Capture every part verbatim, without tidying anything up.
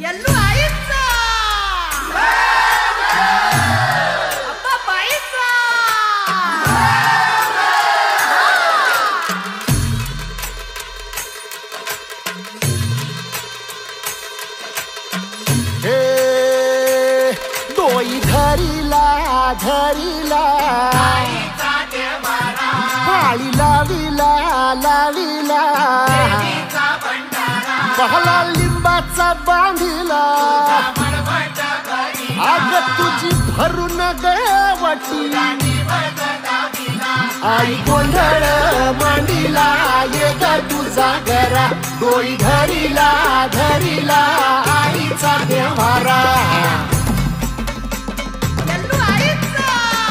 ಎಲ್ಲೂ ಆಯ್ತಾ ಅಪ್ಪ ಬಾಯ್ತಾ हे डोई धरीला धरीला पाळी लाविला लाविला पहला लिंबाचा बांधिला आग तुझी भरून गवटी आई गोंधळ मांडीला ये ग तुझा घरा डोई धरीला धरीला आईचा देवारा ಎಲ್ಲೂ ಆಯ್ತಾ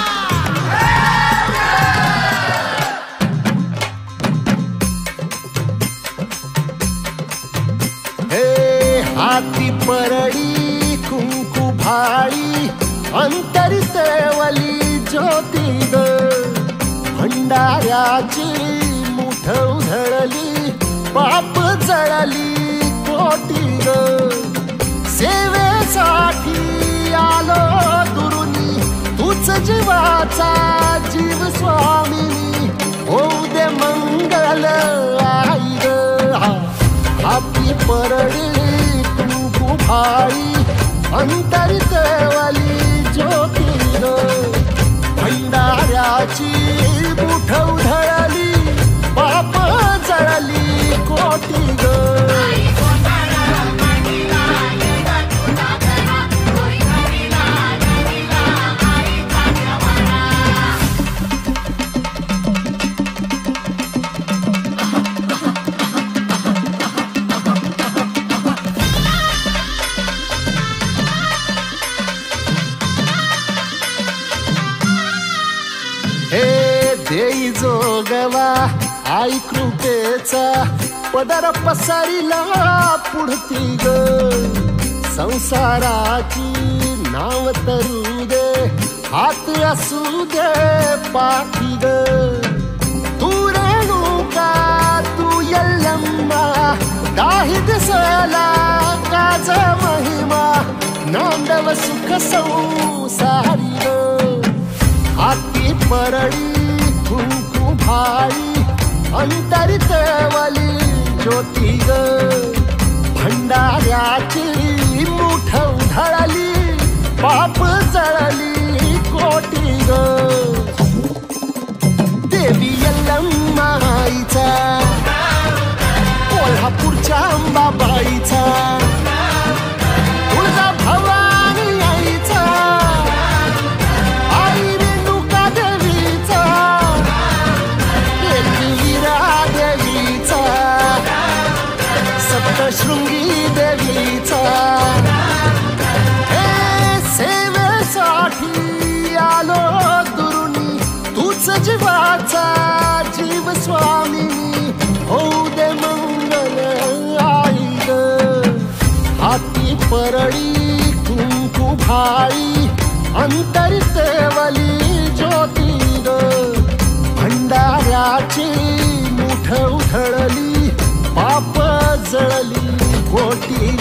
हे हाती परडी कुंकू भाळी अंतरितवली ज्योती ग भंडाऱ्याची मुठ उधळली पाप जळली कोटी ग सेवेसाठी आलो दुरुनी तूच जीवाचा जीव स्वामिनी होऊ दे मंगल आई ग हाती परडी कुंकू भाळी अंतरितवली ज्योती ग भंडाऱ्याची मुठ उधळली पाप जळली कोटी ग हे देई जोगवा आई कृपेचा पदर पसरिला पुढती ग संसाराची नाव तरू दे हात असू दे पाठी ग तू रेणुका तू यल्लम्मा काही दिसला काज महिमा नांदव सुख संसारी ग हाती परडी कुंकू भाळी अंतरितवली ज्योती ग भंडाऱ्याची मुठ उधळली पाप जळली कोटी ग देवी यल्लम्मा आईचा कोल्हापूरच्या अंबाबाईचा तुळजा भवानी आईचा शृंगी देवीचा हे सेवेसाठी आलो दुरुनी तूच जीवाचा जीव स्वामिनी होऊ दे मंगल आई ग हाती परडी कुंकू भाळी अंतरितवली ज्योती ग भंडाऱ्याची मुठ उधळली पाप जळली कोटी